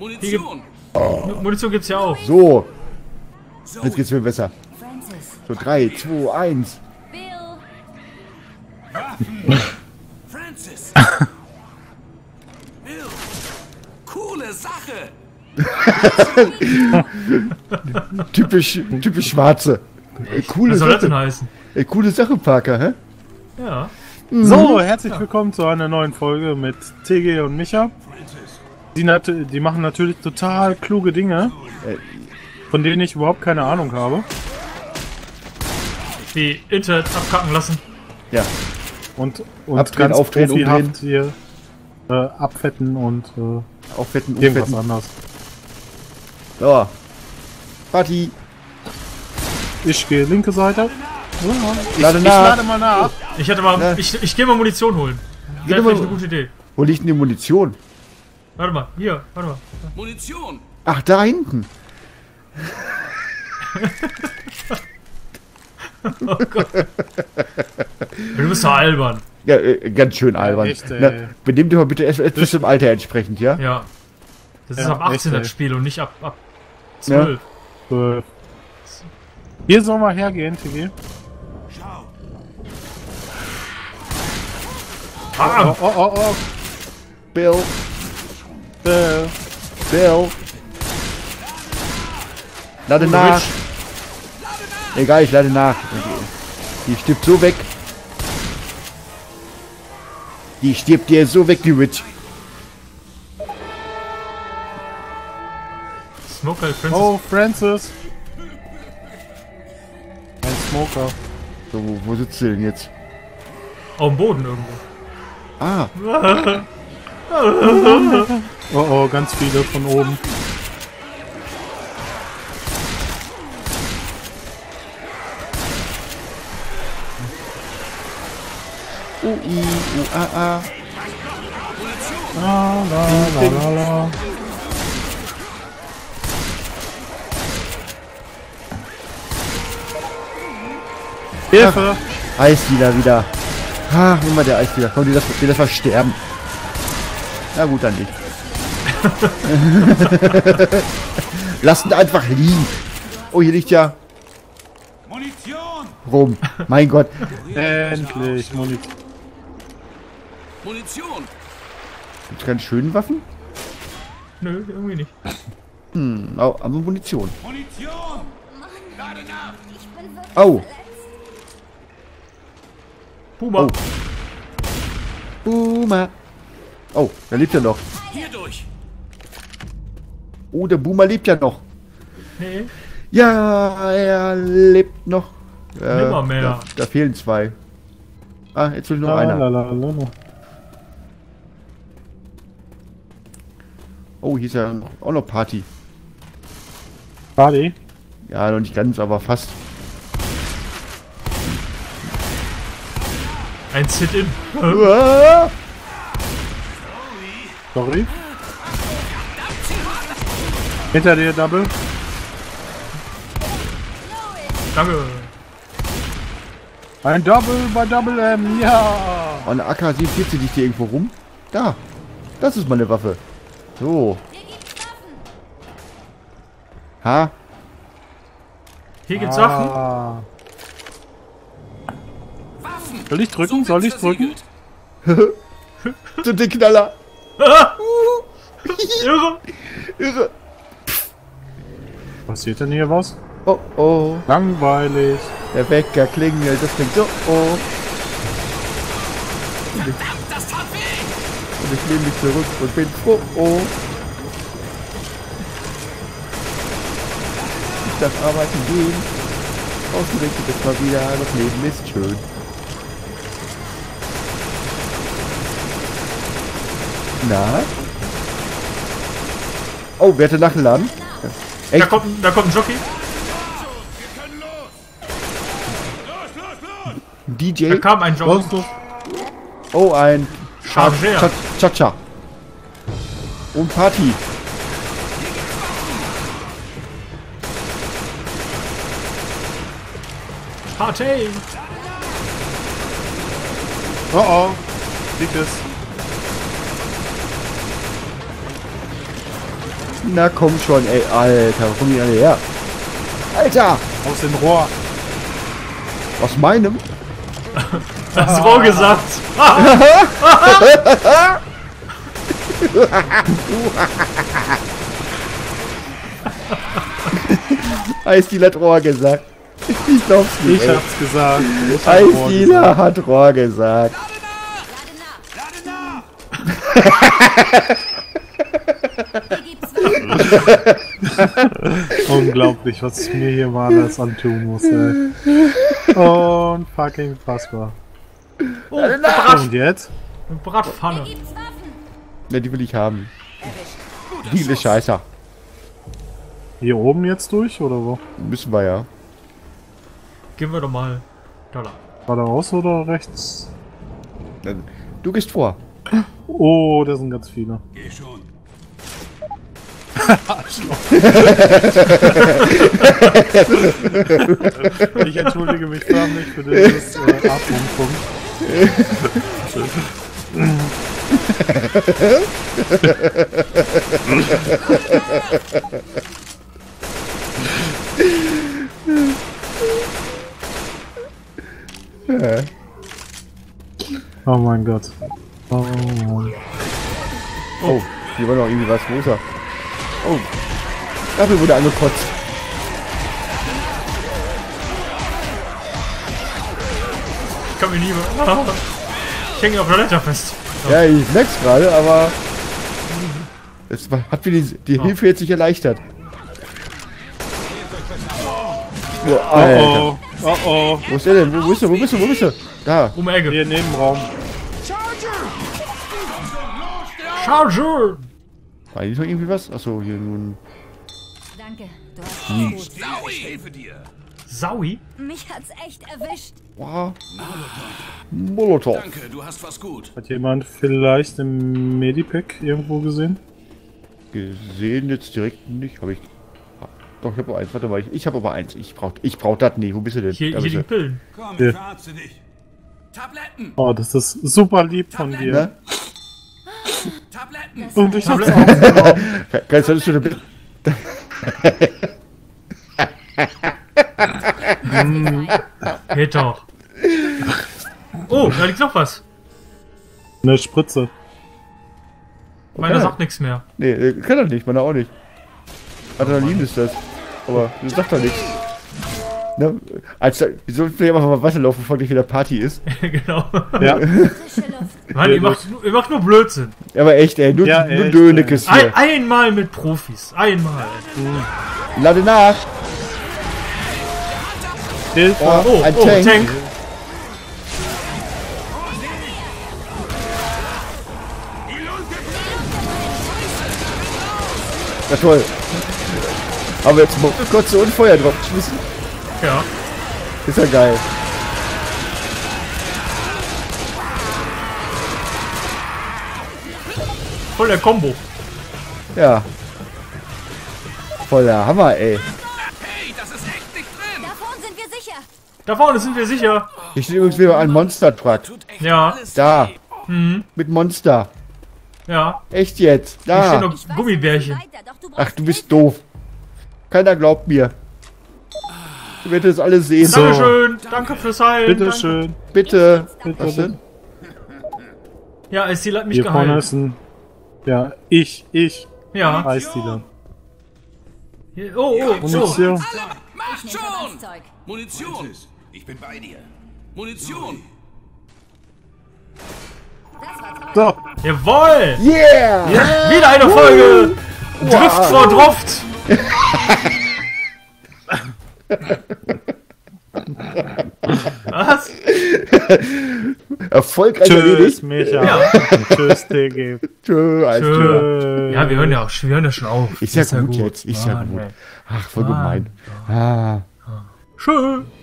Munition. Munition gibt's ja auch. So. Jetzt geht's mir besser. So, 3, 2, 1. Francis. Bill. Coole Sache. Typisch Schwarze. Coole Was soll das Sache. denn heißen? Coole Sache, Parker, hä? Ja. So, herzlich willkommen zu einer neuen Folge mit TG und Micha. Die machen natürlich total kluge Dinge, von denen ich überhaupt keine Ahnung habe. Wie Internet abkacken lassen. Ja. Und Abdrehen, ganz aufdrehen, profihaft hier abfetten und Aufwetten, irgendwas umfetten. anderes. So. Party. Ich gehe linke Seite. Lade Ich nach. lade mal nach. Ich hatte mal. Ja. Ich gehe mal Munition holen. Geh Wäre doch mal- vielleicht eine gute Idee. Wo liegt denn die Munition? Warte mal, hier, warte mal. Munition. Ach, da hinten. Du bist doch albern. Ja, ganz schön albern. echt, ey. Na, benimm dich mal bitte etwas im Alter entsprechend, ja? Ja. Das ist Ja, ab 18 echt, ey. das Spiel und nicht ab 12. Hier soll mal hergehen, TG. Schau. Ah, Oh. Bill. Äh, Bill. Lade nach. Rich. Egal, ich lade nach. Die stirbt so weg. Die stirbt dir so weg, die Witch. Smoker Francis. oh, Francis. Ein Smoker. So, wo sitzt sie denn jetzt? Auf dem Boden irgendwo. Ah, Oh, ganz viele von oben. U-I-U-A-A. La. Hilfe! Eisdealer wieder. Ah, nimm mal der Eisdealer. Komm, die das mal sterben. Na gut, dann nicht. Lass ihn einfach liegen. Oh, hier liegt ja Munition. rum. Mein Gott. Endlich Munition. Munition. Gibt's keine schönen Waffen? Nö, irgendwie nicht. Oh, aber Munition. Munition. Lade nach. Oh. Puma. Oh. Boomer. Oh, da lebt er noch. Hier durch. Oh, der Boomer lebt ja noch. Nee. Ja, er lebt noch. Nimmermehr. Da fehlen 2. Ah, jetzt will nur einer. La. Oh, hier ist ja auch noch Party. Party. Ja, noch nicht ganz, aber fast. Ein Sit-In. Ah! Sorry. Hinter dir, Double. Danke. Ein Double bei Double M, ja! Oh, eine AK-47 liegt hier irgendwo rum. Da. Das ist meine Waffe. So. Ha? Hier gibt's Sachen. Ah. Waffen. Soll ich drücken? Soll ich drücken? So den Knaller. Irre. Irre. Passiert denn hier was? Oh, oh. Langweilig. Der Wecker klingelt. Das klingt so. Oh. Das tat weh. Und ich lehne mich zurück und bin froh. Oh. Ich darf arbeiten gehen. Ausgerichtet ist mal wieder. Das Leben ist schön. Na? Oh, wer hat den nachgeladen? Da Echt? kommt ein Jockey. Wir können los. Los. DJ? Da kam ein Jockey. Los. Oh, ein Charger. Cha-Cha. Und Party. Party. Oh. Dickes. Na komm schon, ey, Alter, wo kommen die alle her? Alter! Aus dem Rohr. Aus meinem? Das Rohr gesagt. Eisdealer hat Rohr gesagt. Ich glaub's nicht. Ich ey. hab's gesagt. Ich hab Rohr Eisdealer hat Rohr gesagt. Unglaublich, was ich mir hier mal alles antun muss, ey. Und fucking fassbar. Oh, Brat, Und jetzt? Bratpfanne. Ne, die will ich haben. Die ist scheiße. Hier oben jetzt durch, oder wo? Müssen wir ja. Gehen wir doch mal da lang. Geradeaus oder rechts? Du gehst vor. Oh, da sind ganz viele. Geh schon. Ich entschuldige mich förmlich für dieses Abwurfpunkt. Oh mein Gott. Oh Mann. Oh, hier war noch irgendwie was größer. Oh, dafür wurde angekotzt. Ich kann mich nie mehr. Ich hänge auf der Leiter fest. Ja, ich merk's gerade, aber es hat mir die Hilfe jetzt nicht erleichtert. Oh, Alter. Oh oh. Oh oh. Wo ist der denn? Wo bist du? Wo bist du? Wo bist du? Da. Um die Ecke. Hier Nebenraum. Charger! War hier noch irgendwie was? Achso, hier nun. Danke, du hast es gut. Saui, ich helfe dir. Saui? Mich hat's echt erwischt. Wow. Molotow. Danke, du hast was gut. Hat jemand vielleicht im Medipack irgendwo gesehen? Gesehen jetzt direkt nicht. Habe ich. Doch, ich habe eins. Warte mal, ich habe aber eins. Ich brauch das nicht. Wo bist du denn? Hier Da die bist du. Pillen. Komm, Ja. ich verarzte dich. Tabletten. Oh, das ist super lieb von dir. Ne? Tabletten. Und ich hab's aufgenommen. Kannst du das schon Geht doch. Oh, da liegt noch was. Eine Spritze. Meiner sagt nichts mehr. Nee, kann er nicht. Meiner auch nicht. Adrenalin ist das. Aber das sagt doch nichts. Ne? Wir sollten ja mal Wasser laufen, bevor gleich wieder Party ist. Genau. Ja. Frische Luft. Mann, ihr macht nur Blödsinn. Aber echt, ey. Nur Ja, echt, Dönekes hier. Einmal mit Profis. Einmal. Lade nach. Hilfe. Oh, ein Oh, Tank. Tank. Ja, toll. Aber jetzt mal kurz und Feuer drauf geschmissen. Ja. Ist ja geil. Voll der Combo. Ja. Voller Hammer, ey. Hey, das ist echt nicht drin. Da vorne sind wir sicher. Da vorne sind wir sicher. Hier steht übrigens wieder ein Monster-Truck. Tut echt Ja. alles Da. weh. Mit Monster. Ja. Echt jetzt. Hier stehen Da. noch Ich weiß Gummibärchen. nicht weiter, doch du brauchst Ach, du bist Hilfe. doof. Keiner glaubt mir. Du wirst es alle sehen. So. Dankeschön. Danke fürs Heilen. Bitte Danke. schön. Bitte. Bitte. Was denn? Ja, es hat mich Hier vorne geheilt. ist ein... Ja, ich. Ja. Eisdealer. Hier, oh, oh, so. Munition. Macht Ich nehme schon. Verbandszeug. Munition. Ich bin bei dir. Munition. Das war toll. So. Jawohl. Yeah! Wieder eine Folge. Drift vor Droft. Was? Erfolgreich Tschüss, erledigt. Micha. Ja. Tschüss, TG. Tschö, alles klar. Tschüss. Ja, wir hören ja schon auf. Ist ja gut jetzt. Ist ja Mann, gut. ey. Ach, voll gemein. Ah. Schön.